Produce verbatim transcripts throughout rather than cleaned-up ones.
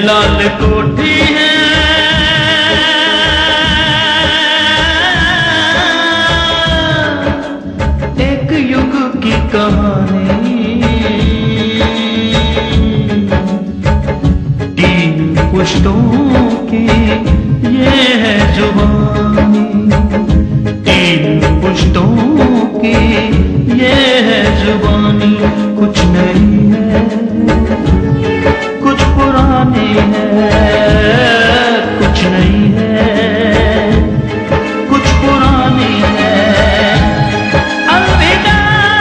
लाल कोठी है, एक युग की कहानी, तीन पुश्तों की ये है जुबानी, तीन पुश्तों की ये है जुबानी। कुछ नहीं है कुछ पुरानी है, कुछ नहीं है कुछ पुरानी है। अलविदा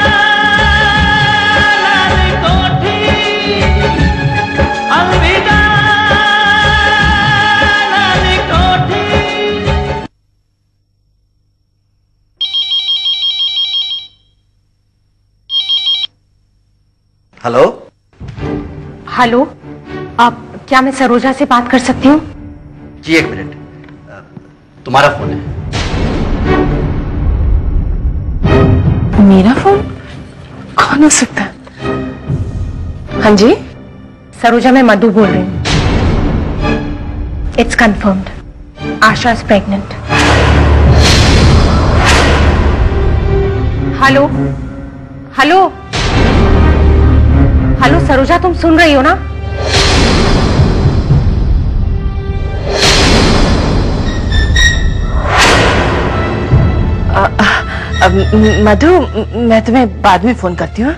लाल कोठी, अलविदा लाल कोठी। हेलो हेलो, आप क्या मैं सरोजा से बात कर सकती हूँ? जी एक मिनट, तुम्हारा फोन है। मेरा फोन? कौन हो सकता है? हाँ जी, सरोजा, मैं मधु बोल रही हूँ। It's confirmed, Asha is pregnant. Hello hello hello Saroja, तुम सुन रही हो ना? मधु, मैं तुम्हें बाद में फोन करती हूँ।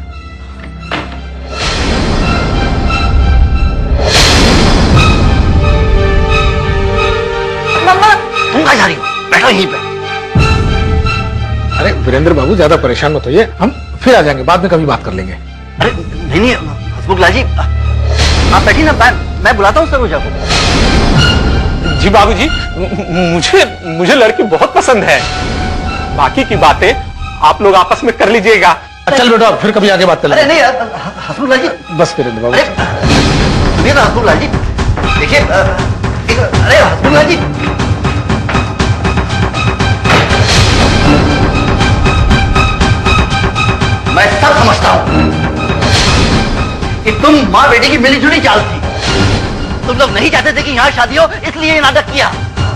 मम्मा, तुम कहाँ जा रही हो? बैठो यहीं पे। अरे वीरेंद्र बाबू, ज्यादा परेशान मत होइए, हम फिर आ जाएंगे, बाद में कभी बात कर लेंगे। अरे नहीं नहीं हसमुखलाल जी, आप बैठी ना, मैं मैं बुलाता हूँ सरोजा को। जी बाबूजी, मुझे मुझे लड़की बहुत पसंद है, बाकी की बातें आप लोग आपस में कर लीजिएगा। चल बेटा, फिर कभी आगे बात कर लेंगे। अरे नहीं हसमुखलाल जी, बस वीरेंद्र बाबू। सुनिए ना हसमुखलाल जी, देखिए, अरे हसमुखलाल जी, मैं सब समझता हूं कि तुम मां बेटी की मिलीजुली चाल थी। तुम लोग नहीं चाहते थे कि यहां शादी हो, इसलिए ये नाटक किया।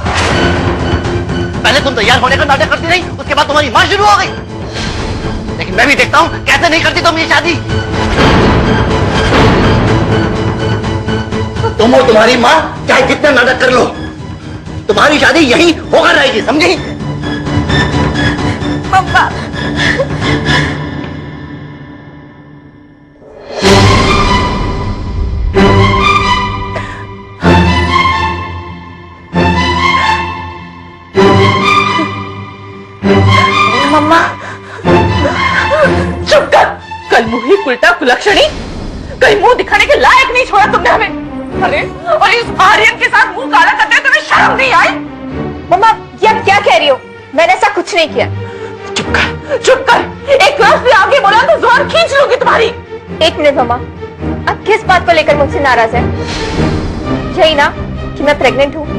पहले तुम तैयार होने का नाटक करती रही, उसके बाद तुम्हारी मां शुरू हो गई। लेकिन मैं भी देखता हूं कैसे नहीं करती तुम ये शादी। तो तुम और तुम्हारी मां चाहे जितना नाटक कर लो, तुम्हारी शादी यहीं होकर रहेगी, समझी? मम्मा, मम्मा, चुप कर। कल मुही उल्टा कुलक्षणी, कहीं मुंह दिखाने के लायक नहीं छोड़ा तुमने हमें। अरे, और इस आर्यन के साथ मुंह काला करते हुए तुम्हें शर्म नहीं आई? मम्मा, ये आप क्या कह रही हो? मैंने ऐसा कुछ नहीं किया। चुप कर, चुप कर। एक क्लास भी आगे बोला तो जोर खींच लूंगी तुम्हारी। एक मिनट मम्मा, आप किस बात को लेकर मुझसे नाराज हैं? यही ना कि मैं प्रेग्नेंट हूँ।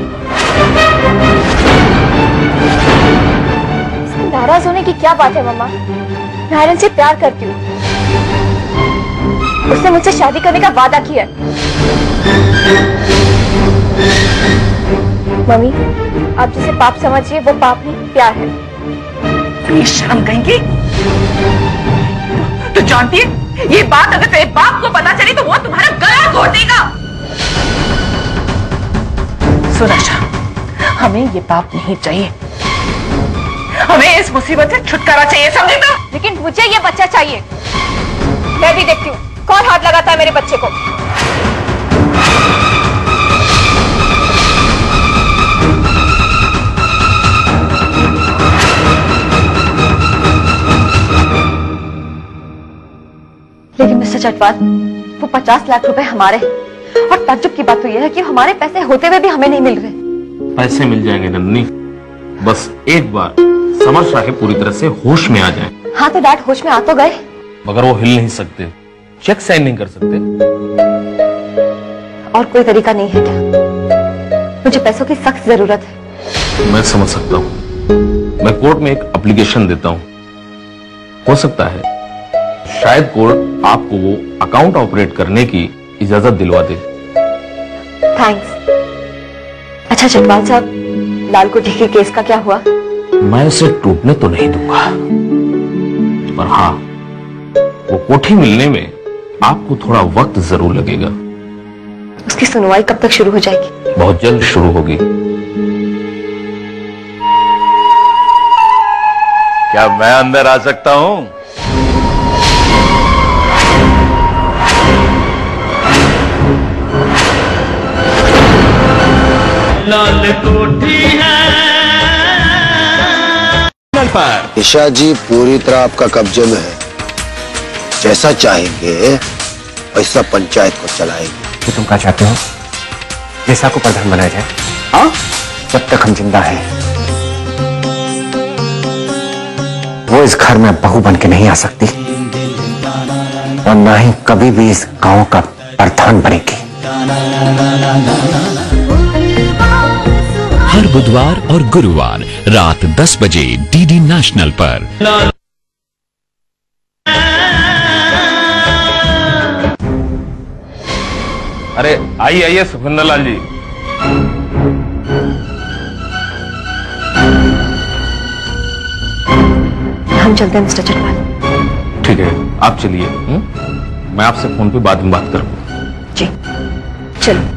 नाराज होने की क्या बात है मम्मा? मैं आर्यन से प्यार करती हूँ, उसने मुझसे शादी करने का वादा किया है। मम्मी, आप जिसे पाप समझिए वो पाप नहीं, प्यार है। ये शर्म कहेंगी? तो जानती है, ये बात अगर तेरे बाप को पता चली तो वो तुम्हारा गला घोट देगा। सुराशा, हमें ये पाप नहीं चाहिए, हमें इस मुसीबत से छुटकारा चाहिए, समझे तो? लेकिन मुझे ये बच्चा चाहिए। मैं भी देखती हूँ कौन हाथ लगाता है मेरे बच्चे को। लेकिन मिस्टर चटवाल, वो पचास लाख रुपए हमारे हैं, और ताज्जुब की बात तो यह है कि हमारे पैसे होते हुए भी हमें नहीं मिल रहे। पैसे मिल जाएंगे नन्नी, बस एक बार समर साहिब पूरी तरह से होश में आ जाएं। हाँ तो डैड होश में आ तो गए, मगर वो हिल नहीं सकते, चेक साइन नहीं कर सकते। और कोई तरीका नहीं है क्या? मुझे पैसों की सख्त जरूरत है। मैं समझ सकता हूँ, मैं कोर्ट में एक एप्लीकेशन देता हूँ। हो सकता है शायद कोर्ट आपको वो अकाउंट ऑपरेट करने की इजाजत दिलवा दे। थैंक्स। अच्छा चटवाल साहब, लाल कोठी के केस का क्या हुआ? मैं उसे टूटने तो नहीं दूंगा, पर हाँ, वो कोठी मिलने में आपको थोड़ा वक्त जरूर लगेगा। उसकी सुनवाई कब तक शुरू हो जाएगी? बहुत जल्द शुरू होगी। क्या मैं अंदर आ सकता हूं? लाल कोठी है। ईशा जी पूरी तरह आपका कब्जे में है। जैसा चाहेंगे वैसा पंचायत को चलाएंगे। तो तुम क्या चाहते हो? ईशा को प्रधान बनाया जाए? हाँ, जब तक हम जिंदा हैं वो इस घर में बहू बन के नहीं आ सकती और ना ही कभी भी इस गांव का प्रधान बनेगी। हर बुधवार और गुरुवार रात दस बजे डीडी नेशनल पर। अरे आइए आइए सुखविंदर लाल जी। हम चलते हैं मिस्टर चटवाल। ठीक है, आप चलिए। मैं आपसे फोन पे बाद में बात करूंगा। जी चलो।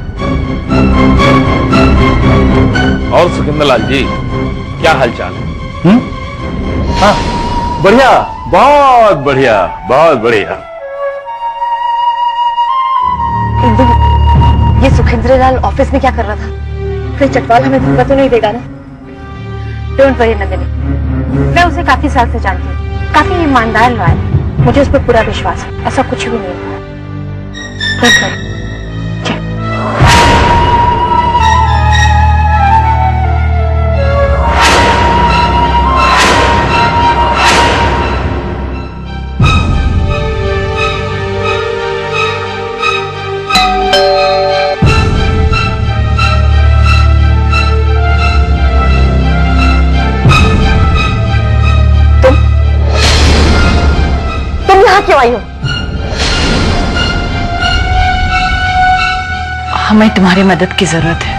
और सुखविंदर लाल जी, क्या हालचाल है? हम्म? हाँ, बढ़िया, बहुत बढ़िया, बहुत बढ़िया। एक दिन ये सुखेंद्र लाल ऑफिस में क्या कर रहा था? फिर चटवाल हमें धोखा तो नहीं देगा ना? डोंट वरी नंदिनी, मैं उसे काफी साल से जानती हूँ। काफी ईमानदार रहा है, मुझे उस पर पूरा विश्वास है। ऐसा कुछ भी नहीं हुआ। Don't worry. क्यों आई हो? हमें तुम्हारी मदद की जरूरत है।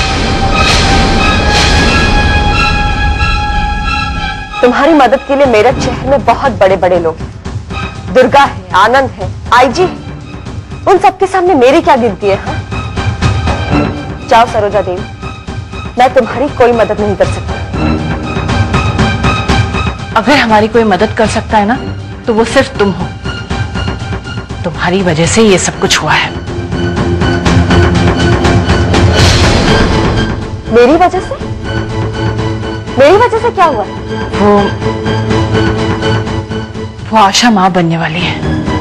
तुम्हारी मदद के लिए मेरठ शहर में बहुत बड़े बड़े लोग हैं। दुर्गा है, आनंद है, आईजी है। उन सबके सामने मेरी क्या गिनती है? हाँ? जाओ सरोजा देवी, मैं तुम्हारी कोई मदद नहीं कर सकती। अगर हमारी कोई मदद कर सकता है ना, तो वो सिर्फ तुम हो। तुम्हारी वजह से ये सब कुछ हुआ है। मेरी वजह से? मेरी वजह से क्या हुआ? वो वो आशा मां बनने वाली है।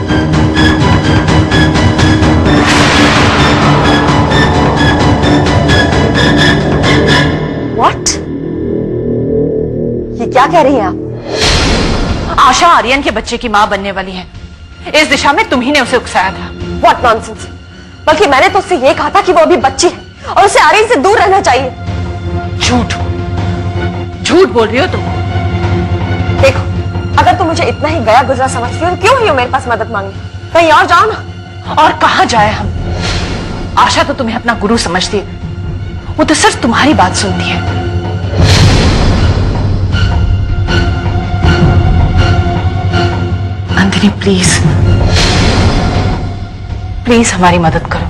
What? ये क्या कह रही हैं आप? आशा आर्यन के बच्चे की मां बनने वाली है। इस दिशा में तुम ही ने उसे उकसाया था। What nonsense! बल्कि मैंने तो उससे ये कहा था कि वो अभी बच्ची है और उसे आर्यन से दूर रहना चाहिए। झूठ झूठ बोल रही हो तुम। देखो, अगर तुम मुझे इतना ही गया गुजरा समझती हो तो क्यों ही हो मेरे पास मदद मांगी? कहीं और जाओ ना। और कहां जाए हम? आशा तो तुम्हें अपना गुरु समझती है, वो तो सिर्फ तुम्हारी बात सुनती है। नंदिनी प्लीज प्लीज हमारी मदद करो।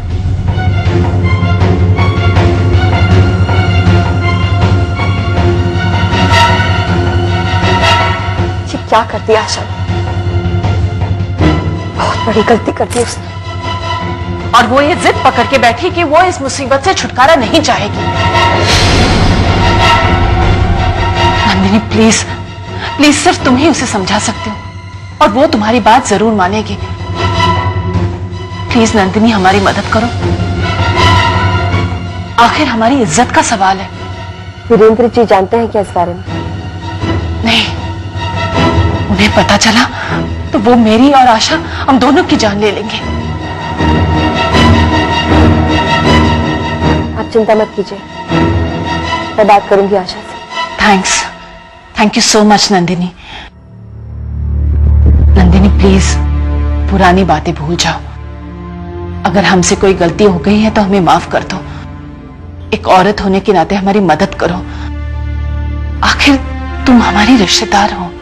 ये क्या कर दिया आशा ने? बहुत बड़ी गलती कर दी उसने। और वो ये जिद पकड़ के बैठी कि वो इस मुसीबत से छुटकारा नहीं चाहेगी। नंदिनी प्लीज प्लीज सिर्फ तुम ही उसे समझा सकते हो और वो तुम्हारी बात जरूर मानेगी। प्लीज नंदिनी हमारी मदद करो। आखिर हमारी इज्जत का सवाल है। वीरेंद्र जी जानते हैं क्या इस बारे में? नहीं, उन्हें पता चला तो वो मेरी और आशा हम दोनों की जान ले लेंगे। आप चिंता मत कीजिए, मैं बात करूंगी आशा से। Thanks thank you so much Nandini. Nandini please पुरानी बातें भूल जाओ। अगर हमसे कोई गलती हो गई है तो हमें माफ कर दो। एक औरत होने के नाते हमारी मदद करो। आखिर तुम हमारी रिश्तेदार हो।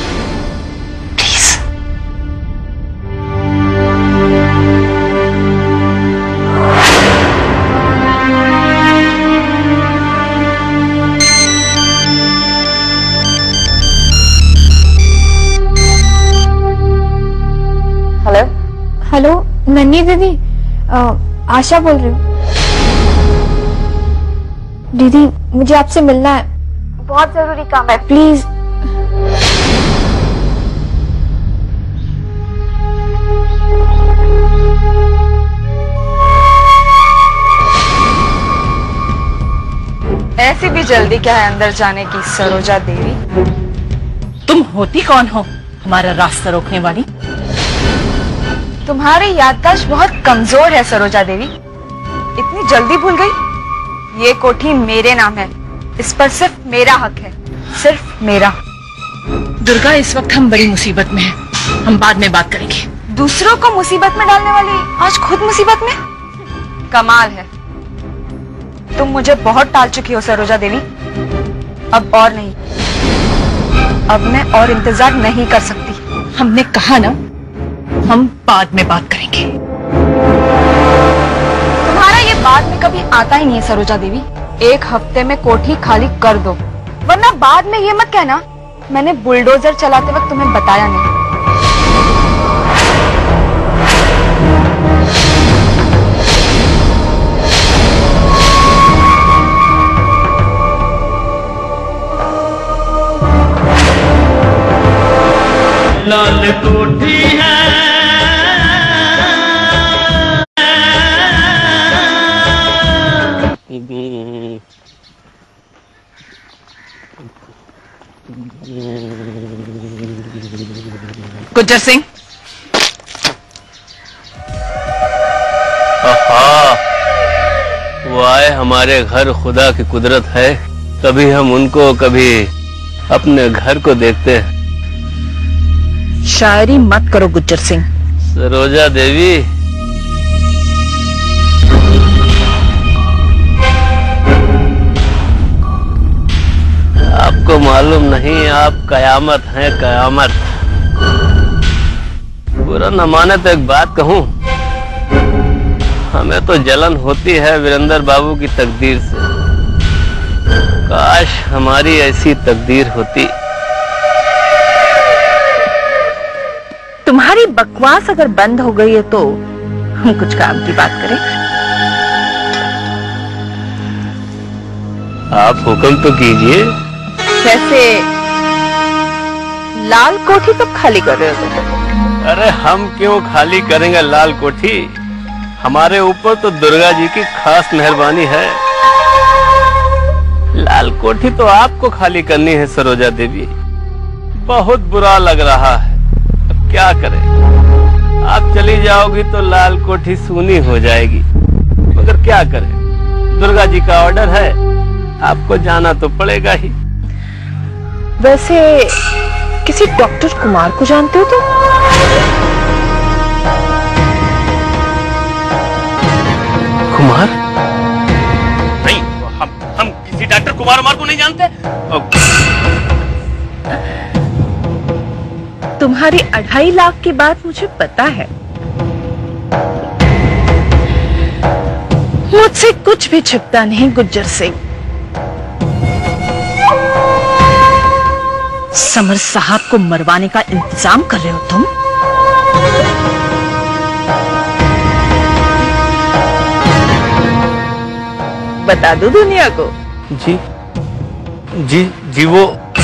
हेलो हेलो नन्ही दीदी, आ, आशा बोल रही हूँ। दीदी मुझे आपसे मिलना है, बहुत जरूरी काम है, प्लीज। ऐसी भी जल्दी क्या है अंदर जाने की सरोजा देवी? तुम होती कौन हो हमारा रास्ता रोकने वाली? तुम्हारी याददाश्त बहुत कमजोर है सरोजा देवी, इतनी जल्दी भूल गई? ये कोठी मेरे नाम है, इस पर सिर्फ मेरा हक है, सिर्फ मेरा। दुर्गा इस वक्त हम बड़ी मुसीबत में हैं, हम बाद में बात करेंगे। दूसरों को मुसीबत में डालने वाली आज खुद मुसीबत में? कमाल है, तुम मुझे बहुत टाल चुकी हो सरोजा देवी, अब और नहीं, अब मैं और इंतजार नहीं कर सकती। हमने कहा ना हम बाद में बात करेंगे। तुम्हारा ये बाद में कभी आता ही नहीं है सरोजा देवी। एक हफ्ते में कोठी खाली कर दो, वरना बाद में ये मत कहना मैंने बुलडोजर चलाते वक्त तुम्हें बताया नहीं। लाल कोठी है गुज्जर सिंह। आहा, वो आए हमारे घर, खुदा की कुदरत है, कभी हम उनको कभी अपने घर को देखते हैं। शायरी मत करो गुज्जर सिंह। सरोजा देवी, आपको मालूम नहीं आप कयामत हैं, कयामत। बुरा न माने तो एक बात कहूं, हमें तो जलन होती है वीरेंद्र बाबू की तकदीर से। काश हमारी ऐसी तकदीर होती। तुम्हारी बकवास अगर बंद हो गई है तो हम कुछ काम की बात करें। आप हुक्म तो कीजिए। वैसे लाल कोठी कब खाली कर रहे हो तुम? अरे हम क्यों खाली करेंगे लाल कोठी, हमारे ऊपर तो दुर्गा जी की खास मेहरबानी है। लाल कोठी तो आपको खाली करनी है सरोजा देवी। बहुत बुरा लग रहा है, अब क्या करें। आप चली जाओगी तो लाल कोठी सूनी हो जाएगी, मगर क्या करें, दुर्गा जी का ऑर्डर है, आपको जाना तो पड़ेगा ही। वैसे किसी डॉक्टर कुमार को जानते हो तुम? कुमार? नहीं, हम हम किसी डॉक्टर कुमार उमार को नहीं जानते। तुम्हारी अढ़ाई लाख की बात मुझे पता है, मुझसे कुछ भी छिपता नहीं गुज्जर सिंह। समर साहब को मरवाने का इंतजाम कर रहे हो तुम? बता दो दुनिया को। जी जी जी वो।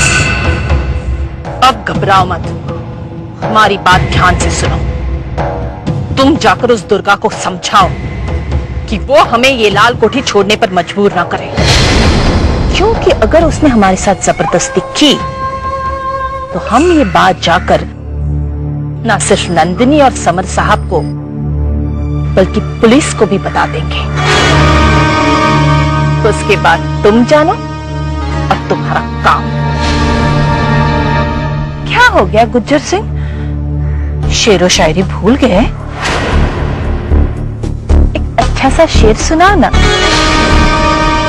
अब घबराओ मत, हमारी बात ध्यान से सुनो। तुम जाकर उस दुर्गा को समझाओ कि वो हमें ये लाल कोठी छोड़ने पर मजबूर ना करे, क्योंकि अगर उसने हमारे साथ जबरदस्ती की तो हम ये बात जाकर ना सिर्फ नंदिनी और समर साहब को बल्कि पुलिस को भी बता देंगे। उसके बाद तुम जानो अब तुम्हारा काम। क्या हो गया गुज्जर सिंह, शेरो शायरी भूल गए? एक अच्छा सा शेर सुना ना।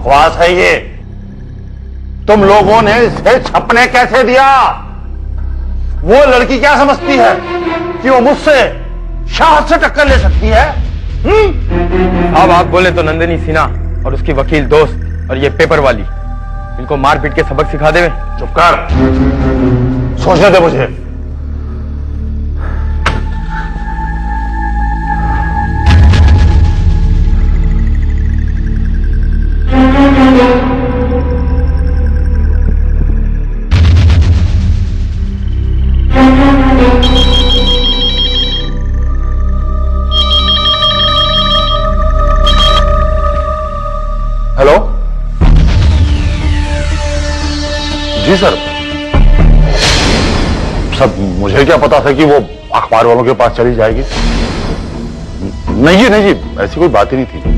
बकवास है ये। तुम लोगों ने इसे छपने कैसे दिया? वो लड़की क्या समझती है कि वो मुझसे शाह से टक्कर ले सकती है? हम्म? अब आप बोले तो नंदिनी सिन्हा और उसकी वकील दोस्त और ये पेपर वाली, इनको मार पीट के सबक सिखा देवे। चुप कर, सोचने दे मुझे। हेलो, जी सर। सर मुझे क्या पता था कि वो अखबार वालों के पास चली जाएगी। नहीं जी, नहीं जी, ऐसी कोई बात ही नहीं थी।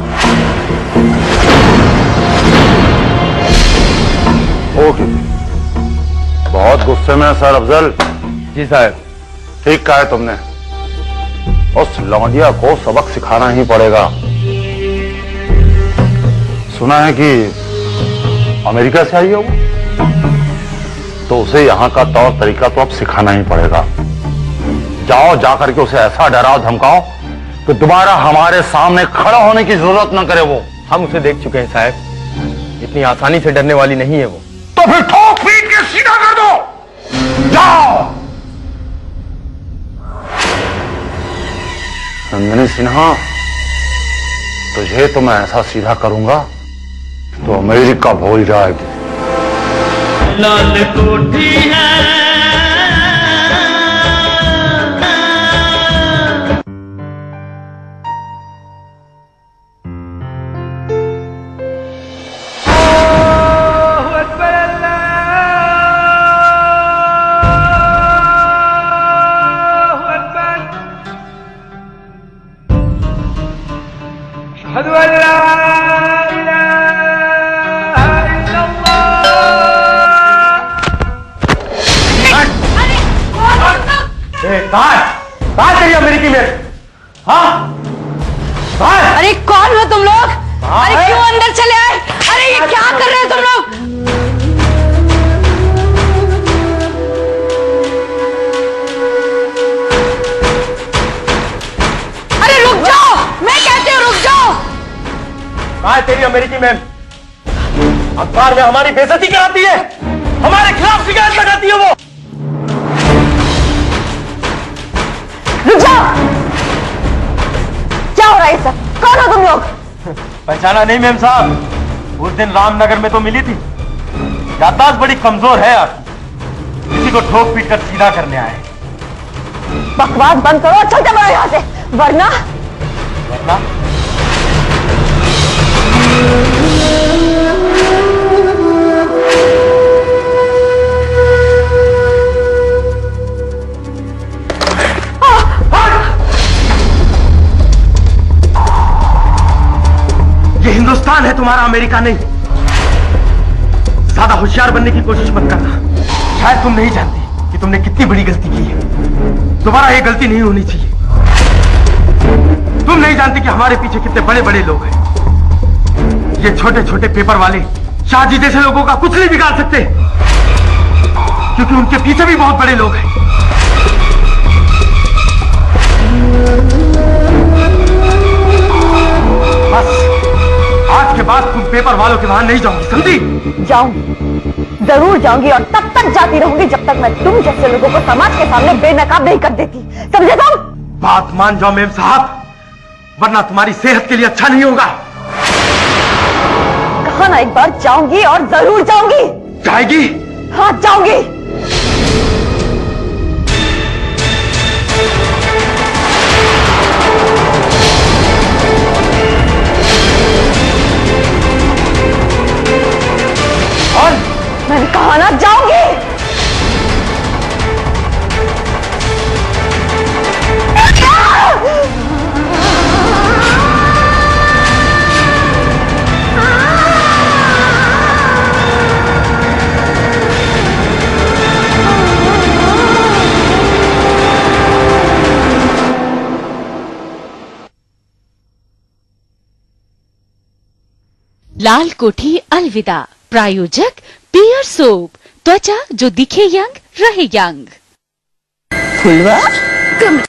ओके, बहुत गुस्से में है सर अफजल। जी साहब। ठीक कहा है तुमने, उस लौंडिया को सबक सिखाना ही पड़ेगा। सुना है कि अमेरिका से आई है वो, तो उसे यहां का तौर तरीका तो अब सिखाना ही पड़ेगा। जाओ, जा करके उसे ऐसा डराओ धमकाओ कि दोबारा हमारे सामने खड़ा होने की जरूरत न करे वो। हम उसे देख चुके हैं साहब, इतनी आसानी से डरने वाली नहीं है वो। तो फिर ठोक पीट के सीधा कर दो। जाओ। नंदिनी सिन्हा, तुझे तो मैं ऐसा सीधा करूंगा तो अमेरिका भूल जाएगी। लाल कोठी है कहाँ तेरी अमेरिकी में? हाँ? अरे कौन हो तुम लोग? अरे क्यों अंदर चले आए? अरे ये क्या कर रहे हो तुम लोग? अरे रुक जाओ, मैं कहती हूँ रुक जाओ। कहाँ है तेरी अमेरिकी मैम? अखबार में हमारी बेइज्जती कराती है, हमारे खिलाफ शिकायत लगाती है वो। रुक जाओ। क्या हो रहा है सब? कौन हो तुम लोग? पहचाना नहीं मेम साहब? उस दिन रामनगर में तो मिली थी। याददाश्त बड़ी कमजोर है आपकी, किसी को ठोक पीट कर सीधा करने आए। बकवास बंद करो और चलते बढ़ो यहाँ से, वरना वरना ये हिंदुस्तान है तुम्हारा, अमेरिका नहीं। ज्यादा होशियार बनने की कोशिश मत करना। शायद तुम नहीं जानती कि तुमने कितनी बड़ी गलती की है। दोबारा ये गलती नहीं होनी चाहिए। तुम नहीं जानती कि हमारे पीछे कितने बड़े बड़े लोग हैं। ये छोटे छोटे पेपर वाले शाहजी जैसे लोगों का कुछ नहीं बिगाड़ सकते, क्योंकि उनके पीछे भी बहुत बड़े लोग हैं। बस आज के बाद तुम पेपर वालों के वहां नहीं जाओगी, समझी? जाऊंगी, जरूर जाऊंगी, और तब तक जाती रहूंगी जब तक मैं तुम जैसे लोगों को समाज के सामने बेनकाब नहीं कर देती, समझे तुम? बात मान जाओ मेम साहब, वरना तुम्हारी सेहत के लिए अच्छा नहीं होगा। कहा ना एक बार जाऊंगी, और जरूर जाऊंगी। जाएगी? हाँ जाऊंगी। मैंने कहा ना जाऊंगी। लाल कोठी अलविदा। प्रायोजक पियर सोप, त्वचा जो दिखे यंग रहे यंग। फुलवा